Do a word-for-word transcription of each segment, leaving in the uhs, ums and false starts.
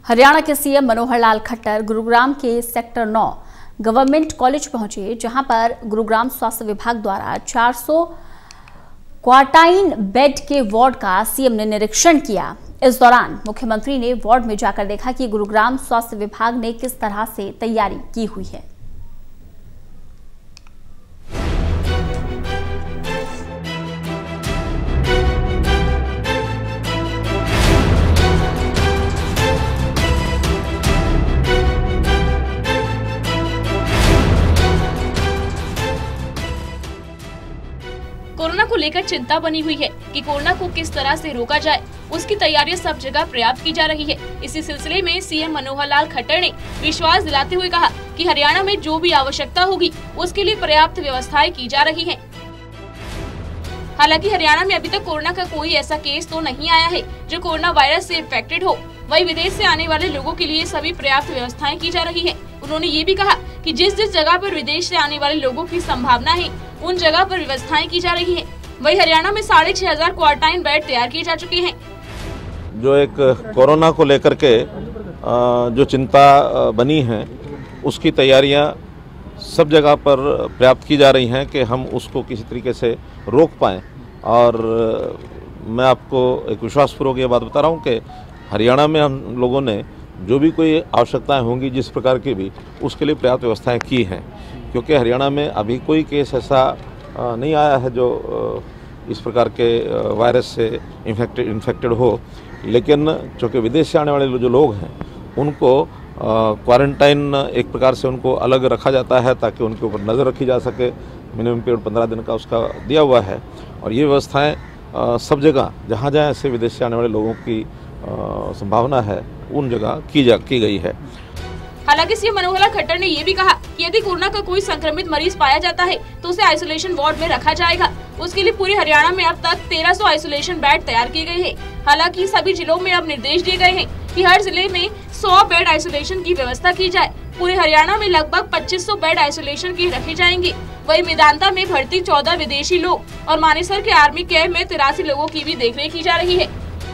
हरियाणा के सीएम मनोहर लाल खट्टर गुरुग्राम के सेक्टर नौ government college पहुंचे, जहां पर गुरुग्राम स्वास्थ्य विभाग द्वारा चार सौ क्वारंटाइन बेड के वार्ड का सीएम ने निरीक्षण किया। इस दौरान मुख्यमंत्री ने वार्ड में जाकर देखा कि गुरुग्राम स्वास्थ्य विभाग ने किस तरह से तैयारी की हुई है। कोरोना को लेकर चिंता बनी हुई है कि कोरोना को किस तरह से रोका जाए, उसकी तैयारियां सब जगह पर्याप्त की जा रही है। इसी सिलसिले में सीएम मनोहर लाल खट्टर ने विश्वास दिलाते हुए कहा कि हरियाणा में जो भी आवश्यकता होगी उसके लिए पर्याप्त व्यवस्थाएं की जा रही हैं। हालांकि हरियाणा में अभी तक कोरोना का कोई ऐसा केस तो नहीं आया है जो कोरोना वायरस से इन्फेक्टेड हो। वही विदेश से आने वाले लोगों के लिए सभी पर्याप्त व्यवस्थाएं की जा रही है। उन्होंने ये भी कहा कि जिस जिस जगह पर विदेश से आने वाले लोगों की संभावना है उन जगह पर व्यवस्थाएं की जा रही है। वही हरियाणा में साढ़े छह हजार क्वारंटाइन बेड तैयार किए जा चुके हैं। जो एक कोरोना को लेकर के जो चिंता बनी है उसकी तैयारियां सब जगह पर पर्याप्त की जा रही हैं कि हम उसको किसी तरीके से रोक पाएं। और मैं आपको एक विश्वासपूर्वक ये बात बता रहा हूं कि हरियाणा में हम लोगों ने जो भी कोई आवश्यकताएं होंगी जिस प्रकार की भी, उसके लिए पर्याप्त व्यवस्थाएं की हैं। क्योंकि हरियाणा में अभी कोई केस ऐसा नहीं आया है जो इस प्रकार के वायरस से इन्फेक्टेड इन्फेक्टेड हो। लेकिन चूँकि विदेश से आने वाले जो लोग हैं उनको क्वारंटाइन एक प्रकार से उनको अलग रखा जाता है ताकि उनके ऊपर नज़र रखी जा सके। मिनिमम पीरियड पंद्रह दिन का उसका दिया हुआ है और ये व्यवस्थाएं सब जगह जहाँ जहाँ ऐसे विदेश से आने वाले लोगों की संभावना है उन जगह की जा की गई है। हालांकि सीएम मनोहर लाल खट्टर ने ये भी कहा कि यदि कोरोना का कोई संक्रमित मरीज पाया जाता है तो उसे आइसोलेशन वार्ड में रखा जाएगा। उसके लिए पूरे हरियाणा में अब तक तेरह सौ आइसोलेशन बेड तैयार किए गए हैं। हालांकि सभी जिलों में अब निर्देश दिए गए हैं कि हर जिले में सौ बेड आइसोलेशन की व्यवस्था की जाए। पूरे हरियाणा में लगभग पच्चीस सौ बेड आइसोलेशन की रखे जाएंगे। वही मेदांता में भर्ती चौदह विदेशी लोग और मानेसर के आर्मी कैंप में तिरासी लोगों की भी देखरेख की जा रही है।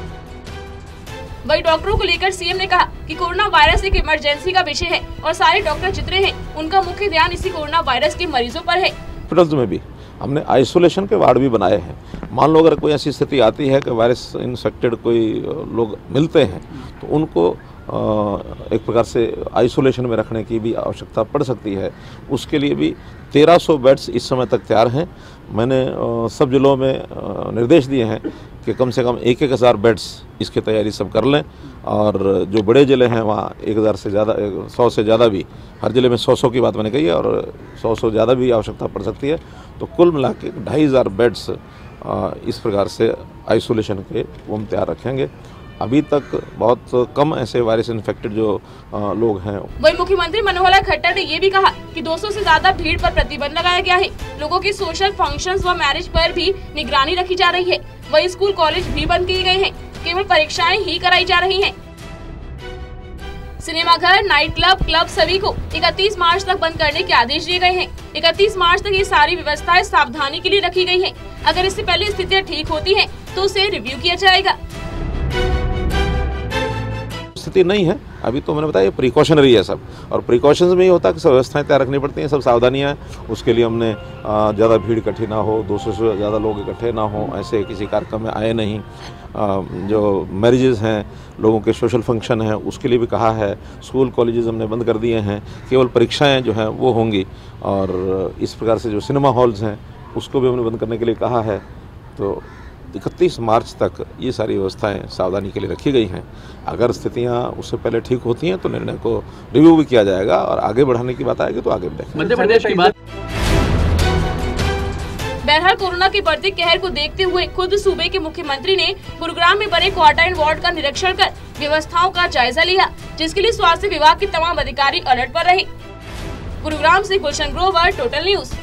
वही डॉक्टरों को लेकर सीएम ने कहा कि कोरोना वायरस एक इमरजेंसी का विषय है और सारे डॉक्टर जितने हैं उनका मुख्य ध्यान इसी कोरोना वायरस के मरीजों पर है। हॉस्पिटल्स में भी हमने आइसोलेशन के वार्ड भी बनाए हैं। मान लो अगर कोई ऐसी स्थिति आती है कि वायरस इन्फेक्टेड कोई लोग मिलते हैं तो उनको एक प्रकार से आइसोलेशन में रखने की भी आवश्यकता पड़ सकती है। उसके लिए भी तेरह सौ बेड्स इस समय तक तैयार हैं। मैंने सब जिलों में निर्देश दिए हैं कि कम से कम एक एक हज़ार बेड्स इसकी तैयारी सब कर लें। और जो बड़े ज़िले हैं वहाँ एक हज़ार से ज़्यादा, सौ से ज़्यादा भी, हर ज़िले में सौ सौ की बात मैंने कही है और सौ सौ ज़्यादा भी आवश्यकता पड़ सकती है। तो कुल मिला के ढाई हज़ार बेड्स इस प्रकार से आइसोलेशन के वो हम तैयार रखेंगे। अभी तक बहुत कम ऐसे वायरस इन्फेक्टेड जो लोग हैं। वही मुख्यमंत्री मनोहर लाल खट्टर ने ये भी कहा कि दो सौ से ज्यादा भीड़ पर प्रतिबंध लगाया गया है। लोगों की सोशल फंक्शंस व मैरिज पर भी निगरानी रखी जा रही है। वही स्कूल कॉलेज भी बंद किए गए हैं, केवल परीक्षाएं ही कराई जा रही हैं। सिनेमाघर, नाइट क्लब, क्लब सभी को इकतीस मार्च तक बंद करने के आदेश दिए गए हैं। इकतीस मार्च तक ये सारी व्यवस्थाएं सावधानी के लिए रखी गई हैं। अगर इससे पहले स्थितियाँ ठीक होती है तो उसे रिव्यू किया जाएगा। स्थिति नहीं है अभी, तो मैंने बताया प्रिकॉशनरी है सब, और प्रिकॉशंस में ये होता है कि सब व्यवस्थाएं तैयार रखनी पड़ती हैं, सब सावधानियां हैं। उसके लिए हमने ज़्यादा भीड़ इकट्ठी ना हो, दो सौ से ज़्यादा लोग इकट्ठे ना हो, ऐसे किसी कार्यक्रम में आए नहीं। जो मैरिजेस हैं, लोगों के सोशल फंक्शन हैं, उसके लिए भी कहा है। स्कूल कॉलेजेस हमने बंद कर दिए हैं, केवल परीक्षाएँ जो हैं वो होंगी। और इस प्रकार से जो सिनेमा हॉल्स हैं उसको भी हमने बंद करने के लिए कहा है। तो इकतीस मार्च तक ये सारी व्यवस्थाएं सावधानी के लिए रखी गई हैं। अगर स्थितियां उससे पहले ठीक होती हैं तो निर्णय को रिव्यू भी किया जाएगा और आगे बढ़ाने की बात आएगी तो आगे बढ़ेंगे। मध्य प्रदेश की बात। बहरहाल कोरोना के बढ़ते कहर को देखते हुए खुद सूबे के मुख्यमंत्री ने गुरुग्राम में बने क्वारंटाइन वार्ड का निरीक्षण कर व्यवस्थाओं का जायजा लिया, जिसके लिए स्वास्थ्य विभाग के तमाम अधिकारी अलर्ट पर रहे। गुरुग्राम से गुलशन ग्रोवर, टोटल न्यूज।